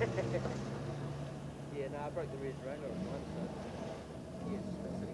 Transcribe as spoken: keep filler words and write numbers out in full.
Yeah, no, I broke the rear derailleur on mine, so yes, that's